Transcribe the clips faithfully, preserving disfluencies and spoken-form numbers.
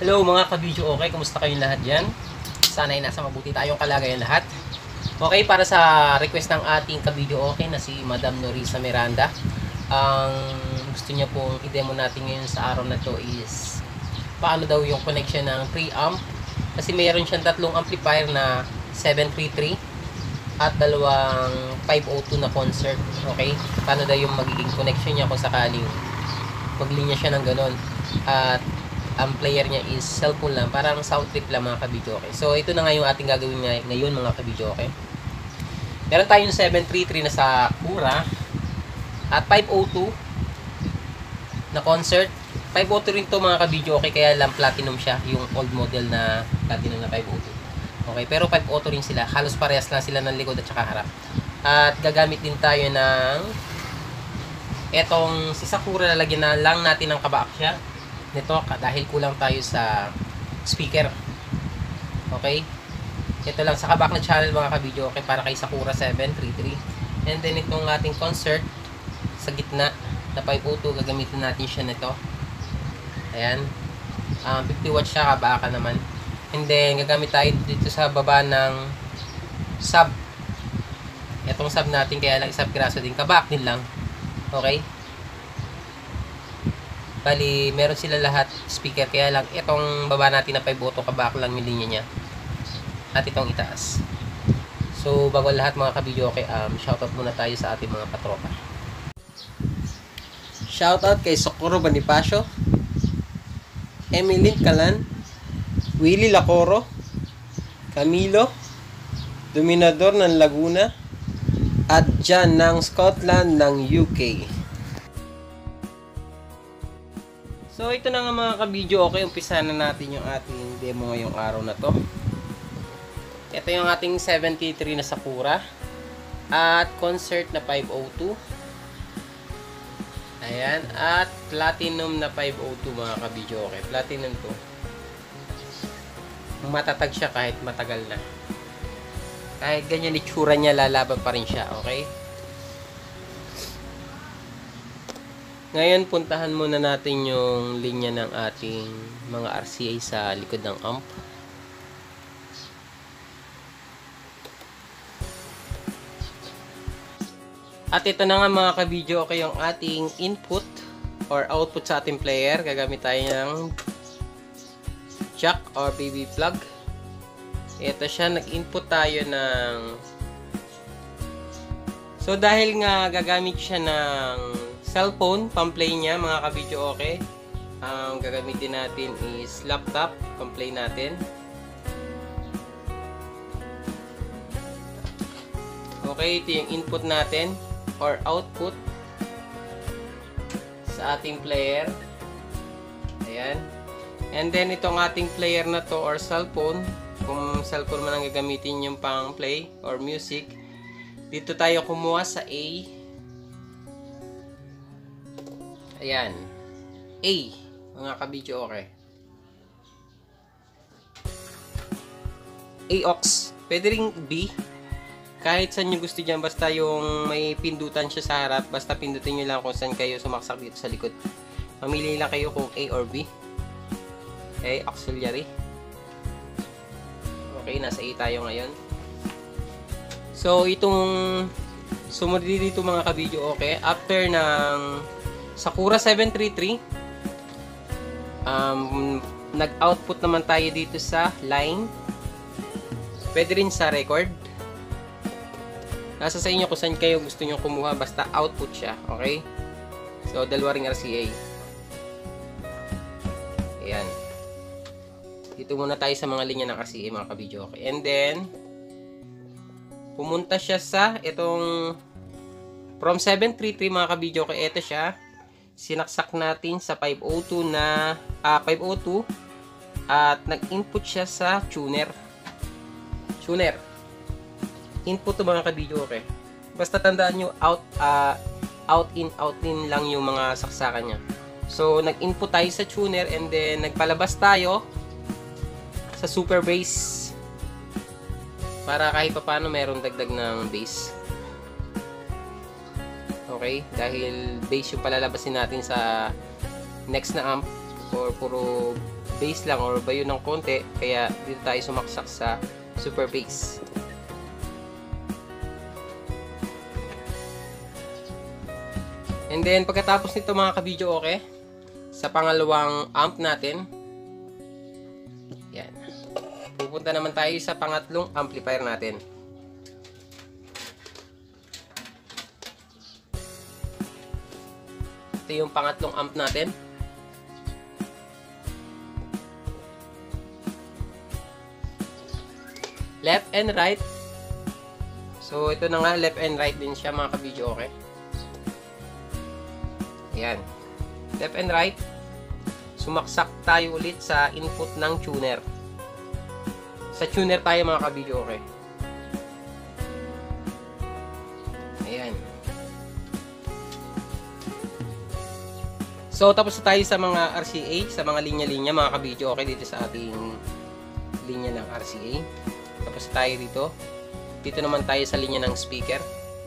Hello mga ka-video, okay? Kumusta kayong lahat dyan? Sana ay nasa mabuti tayong kalagayan lahat. Okay, para sa request ng ating ka-video okay na si Madam Norisa Miranda, ang gusto niya pong i-demo natin ngayon sa araw na to is paano daw yung connection ng preamp. Kasi mayroon siyang tatlong amplifier na seven thirty-three at dalawang five oh two na concert. Okay, paano daw yung magiging connection niya kung sakaling maglinya siya ng ganon. At ang player niya is cellphone lang, parang sound trip lang mga kabidyo, okay? So ito na nga yung ating gagawin ngayon mga kabidyo, okay? Meron tayong seven thirty-three na sa Kura at five oh two na concert. Five oh two rin to mga kabidyo, okay? Kaya lang platinum siya, yung old model na platinum na five oh two, okay? Pero five oh two rin sila, halos parehas lang sila ng likod at saka harap. At gagamit din tayo ng etong si Sakura, lalagyan na lang natin ng kabaak siya nito dahil kulang tayo sa speaker. Okay? Ito lang sa kabak na channel mga kabidyo, okay, para kay Sakura seven thirty-three. And then itong ating concert sa gitna na five oh two, gagamitin natin siya nito. Ayan. Um, fifty watts siya, kabaka naman. And then gagamit tayo dito sa baba ng sub. Itong sub natin, kaya lang isang piraso din, kabak din lang. Okay? Bali, meron sila lahat speaker, kaya lang itong baba natin na five oh two, kabak lang yung linya niya. At itong itaas. So, bago lahat mga kabidyo, okay, um, shoutout muna tayo sa ating mga patropa. Shoutout kay Socorro Bonifacio, Emily Calan, Willie Lacoro, Camilo, Dominador ng Laguna, at John ng Scotland ng U K. So ito na nga mga ka-video, okay, umpisa na natin yung ating demo ngayong araw na to. Ito yung ating seven thirty-three na Sakura at concert na five oh two. Ayan, at platinum na five oh two mga ka-video, okay. Platinum to. Matatag siya kahit matagal na. Kahit ganyan itsura niya, lalaban pa rin siya, okay? Ngayon, puntahan muna natin yung linya ng ating mga R C A sa likod ng amp. At ito na nga mga ka-video, okay, yung ating input or output sa ating player. Gagamit tayo ng jack or baby plug. Ito siya, nag-input tayo ng... So, dahil nga gagamit siya ng cellphone, pang-play niya mga ka-video, okay. Ang um, gagamitin natin is laptop, pang-play natin. Okay, ito yung input natin or output sa ating player. Ayan. And then, itong ating player na to or cellphone, kung cellphone man ang gagamitin yung pang-play or music, dito tayo kumuha sa A. Ayan. A. Mga kabidyo, okay. A aux. Pwede ring B. Kahit saan nyo gusto dyan. Basta yung may pindutan siya sa harap. Basta pindutin nyo lang kung saan kayo sumaksak dito sa likod. Mamili lang kayo kung A or B. Okay. Auxiliary. Okay. Nasa A tayo ngayon. So, itong sumunod dito mga kabidyo, okay. After ng Sakura seven thirty-three, um, nag-output naman tayo dito sa line. Pwede rin sa record. Nasa sa inyo kung saan kayo gusto nyo kumuha, basta output siya, okay? So, dalawa ring R C A. Ayan. Dito muna tayo sa mga linya ng R C A mga kabidyo, okay? And then, pumunta siya sa itong from seven thirty-three mga kabidyo, okay? Ito siya. Sinaksak natin sa five oh two na ah, five oh two at nag-input siya sa tuner. Tuner. Input to mga kabidyo, okay. Basta tandaan nyo, out uh, out in out in lang yung mga saksakan niya. So nag-input tayo sa tuner and then nagpalabas tayo sa super bass para kahit pa paano meron dagdag ng bass. Okay, dahil bass yung palalabasin natin sa next na amp or puro bass lang or bayo ng konti, kaya dito tayo sumaksak sa super bass. And then pagkatapos nito mga ka-video okay, sa pangalawang amp natin, yan, pupunta naman tayo sa pangatlong amplifier natin. Ito yung pangatlong amp natin. Left and right. So ito na nga, left and right din siya mga ka-video okay. Ayan. Left and right. Sumaksak tayo ulit sa input ng tuner. Sa tuner tayo mga ka-video okay. Ayan. So tapos na tayo sa mga R C A, sa mga linya-linya mga ka-video okay dito sa ating linya ng R C A. Tapos tayo dito. Dito naman tayo sa linya ng speaker.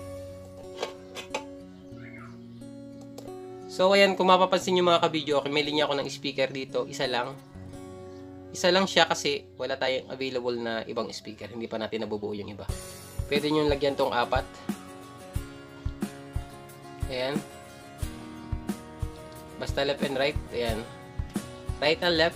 So ayan, kung mapapansin nyo mga ka-video okay, may linya ako ng speaker dito, isa lang. Isa lang siya kasi wala tayong available na ibang speaker. Hindi pa natin nabubuo yung iba. Pwede nyo lagyan tong apat. Ayan. Basta left and right. Ayan. Right and left.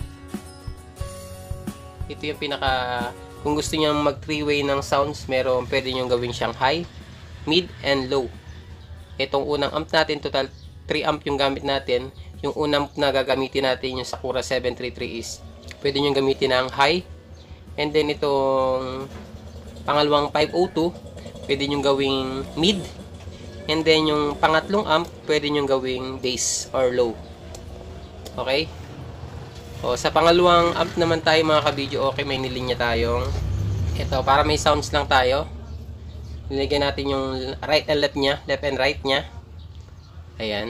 Ito yung pinaka... Kung gusto niyo mag three-way ng sounds, meron pwede niyo gawin siyang high, mid, and low. Itong unang amp natin, total three amp yung gamit natin. Yung unang na gagamitin natin, yung Sakura seven thirty-three is, pwede niyo gamitin ng high. And then itong pangalawang five oh two, pwede niyo gawing mid. And then yung pangatlong amp, pwede niyo gawing bass or low. Okay? O, sa pangalawang amp naman tayo mga ka-video okay, may nilinya tayong ito, para may sounds lang tayo. Nilagyan natin yung right and left nya, left and right nya. Ayan.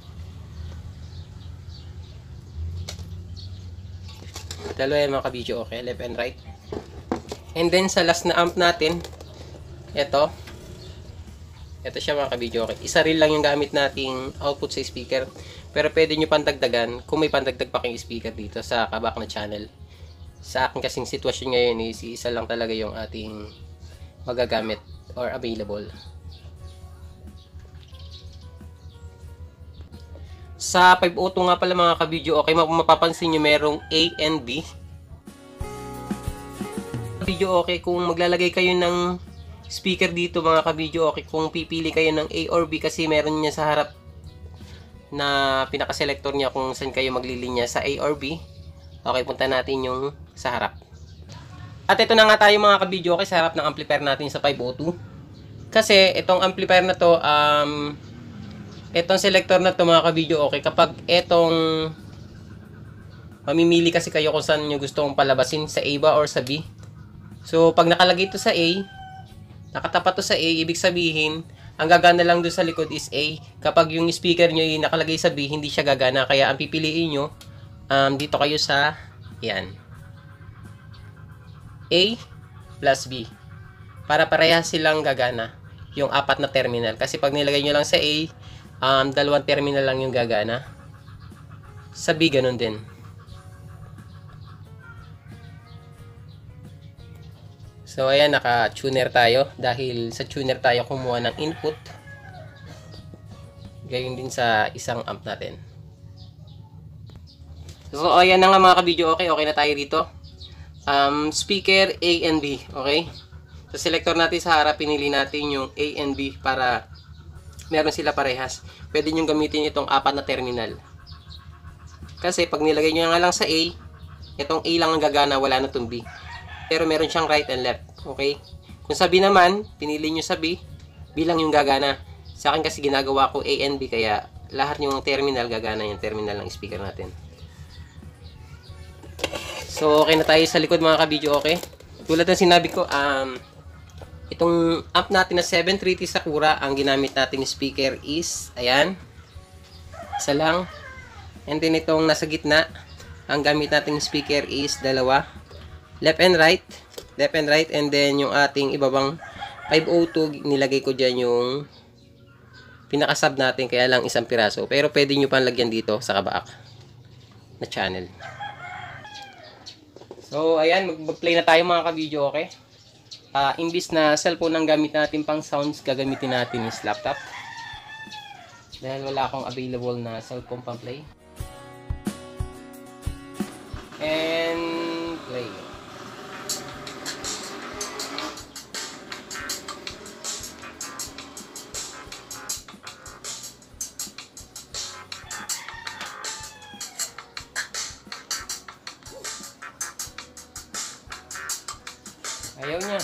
Dalawa yan mga ka-video okay, left and right. And then sa last na amp natin, ito. Ito siya mga ka-video okay. Isa rin lang yung gamit nating output sa speaker. Pero pwede nyo pandagdagan kung may pandagdag pa kayong speaker dito sa kabak na channel. Sa akin kasing sitwasyon ngayon is isa lang talaga yung ating magagamit or available. Sa five oh two nga pala mga ka-video okay, mapapansin nyo merong A and B. Video okay, kung maglalagay kayo ng speaker dito mga ka-video okay, kung pipili kayo ng A or B kasi meron niya sa harap na pinaka-selector niya kung saan kayo maglilinya sa A or B. Okay, punta natin yung sa harap. At ito na nga tayo mga ka-video okay, sa harap ng amplifier natin sa five oh two. Kasi itong amplifier na to, um, itong selector na to mga ka-video okay, kapag itong mamimili kasi kayo kung saan nyo gusto mong palabasin, sa A ba or sa B. So pag nakalagay ito sa A, nakatapat to sa A, ibig sabihin ang gagana lang doon sa likod is A. Kapag yung speaker nyo yung nakalagay sa B, hindi siya gagana. Kaya ang pipiliin nyo, um, dito kayo sa, yan, A plus B. Para parehas silang gagana, yung apat na terminal. Kasi pag nilagay nyo lang sa A, um, dalawang terminal lang yung gagana. Sa B, ganun din. So ayan, naka-tuner tayo dahil sa tuner tayo kumuha ng input. Gayon din sa isang amp natin. So ayan na nga mga ka-video okay, okay na tayo dito. Um, speaker A and B, okay? Sa selector natin sa harap, pinili natin yung A and B para meron sila parehas. Pwede nyo gamitin itong apat na terminal. Kasi pag nilagay nyo nga lang sa A, itong A lang ang gagana, wala na itong B. Pero meron siyang right and left. Okay? Kung sa B naman, pinili nyo sa B, B lang yung gagana. Sa akin kasi ginagawa ko A and B, kaya lahat yung terminal gagana yung terminal ng speaker natin. So, okay na tayo sa likod mga ka-video, okay? Tulad ng sinabi ko, um, itong amp natin na seven thirty Sakura, ang ginamit nating speaker is, ayan, isa lang. And then itong nasa gitna, ang gamit nating speaker is dalawa. Left and right, left and right, and then yung ating ibabang five oh two, nilagay ko dyan yung pinakasub natin, kaya lang isang piraso. Pero pwede nyo pang lagyan dito sa kabaak na channel. So, ayan, mag-play na tayo mga ka-video, okay? Uh, imbis na cellphone ang gamit natin pang sounds, gagamitin natin is laptop. Dahil wala akong available na cellphone pang play. And play. Ayaw niya.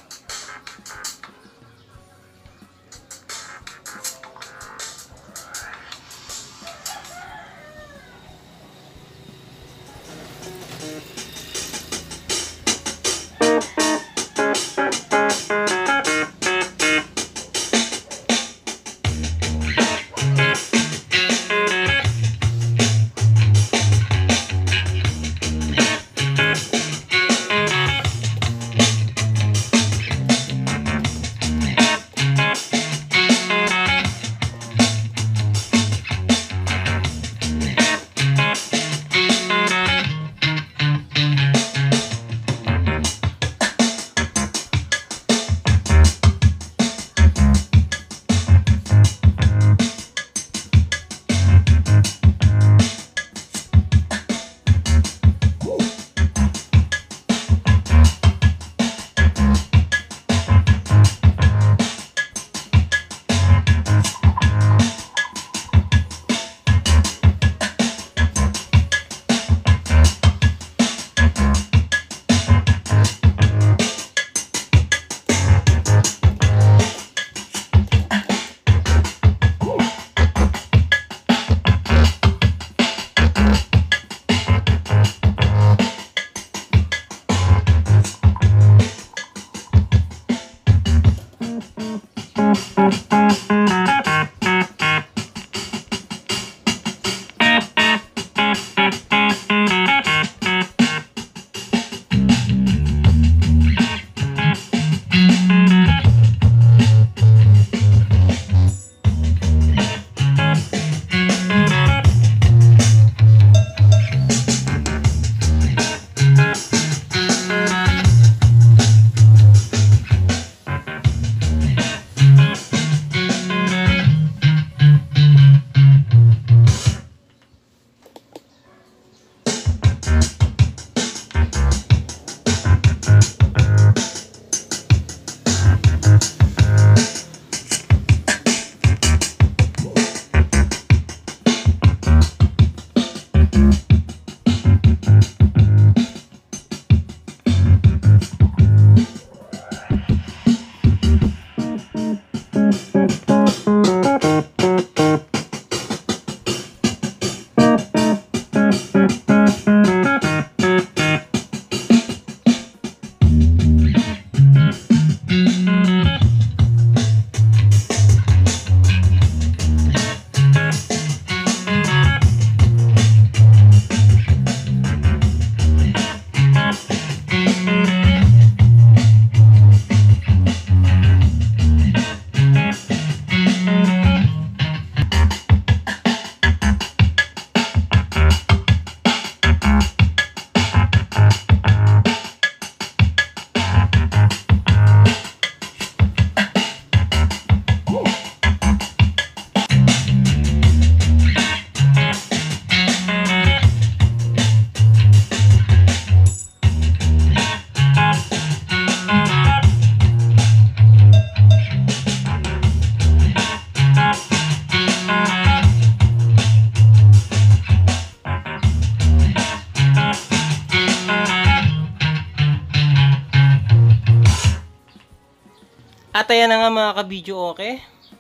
At ayan na nga mga ka-video, okay?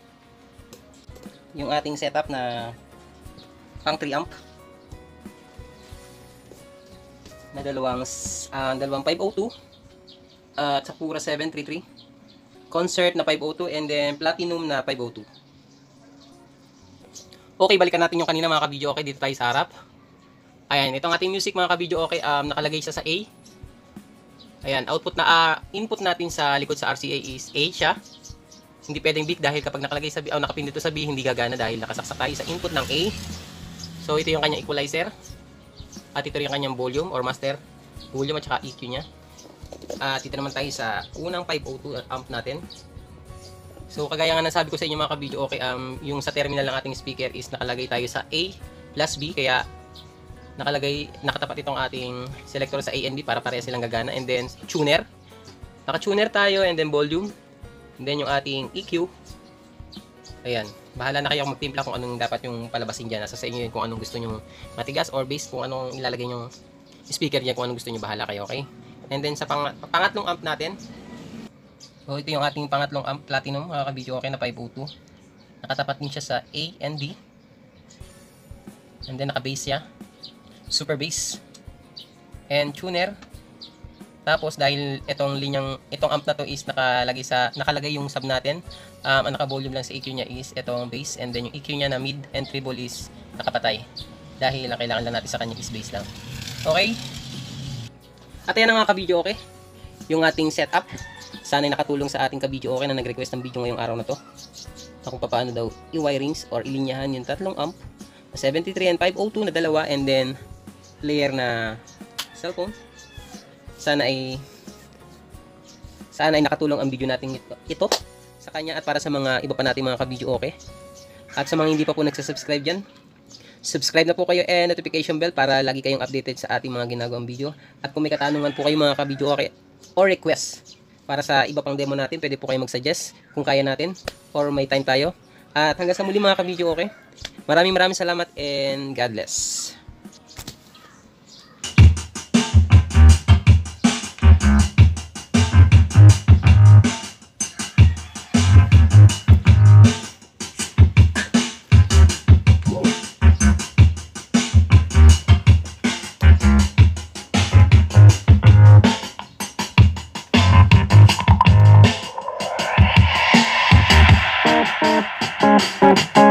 Yung ating setup na pang three amp na dalawang uh, dalawang five oh two uh, at Sakura seven thirty-three, Concert na five oh two, and then Platinum na five oh two. Okay, balikan natin yung kanina mga ka-video, okay? Dito tayo sa harap. Ayan, itong ating music mga ka-video, okay? Um, nakalagay siya sa A. Ayan, output na, uh, input natin sa likod sa R C A is A siya. Hindi pwedeng B dahil kapag nakalagay sa B, o oh, nakapindot sa B, hindi gagana dahil nakasaksak tayo sa input ng A. So, ito yung kanyang equalizer. At ito yung kanyang volume or master. volume at saka E Q niya. At dito naman tayo sa unang five oh two amp natin. So kagaya nga nasabi ko sa inyo mga ka-video, okay, um, yung sa terminal ng ating speaker is nakalagay tayo sa A plus B, kaya nakalagay, nakatapat itong ating selector sa A and B para pareha silang gagana. And then tuner, naka-tuner tayo, and then volume, and then yung ating E Q. Ayan, bahala na kayo kung magtimpla kung anong dapat yung palabasin dyan. Nasa sa inyo yun kung anong gusto nyo, matigas or bass, kung anong ilalagay nyo speaker dyan, kung anong gusto nyo, bahala kayo, okay? And then sa pang pangatlong amp natin, so ito yung ating pangatlong amp, Platinum, mga ka-video, okay, na five oh two. Nakatapat din siya sa A and B. And then naka-bass siya, super bass, and tuner. Tapos dahil itong linyang, itong amp na to is nakalagay sa, nakalagay yung sub natin, um, ang naka-volume lang sa E Q niya is itong bass, and then yung E Q niya na mid and treble is nakapatay. Dahil ang kailangan lang natin sa kanya is bass lang. Okay? At yan ang mga ka-video, okay? Yung ating setup. Sana'y nakatulong sa ating ka-video, okay, na nag-request ng video ngayong araw na to. Na kung paano daw i-wirings or ilinyahan yung tatlong amp, seventy-three and five oh two na dalawa, and then player na cellphone. Sana ay sana ay nakatulong ang video natin ito, ito sa kanya at para sa mga iba pa nating mga ka-video, okay? At sa mga hindi pa po nagsasubscribe dyan, subscribe na po kayo and notification bell para lagi kayong updated sa ating mga ginagawang video. At kung may katanungan po kayo mga ka-video, okay, or request para sa iba pang demo natin, pwede po kayo mag-suggest kung kaya natin or may time tayo. At hanggang sa muli mga ka-video, okay? Maraming maraming salamat and God bless. Thank you.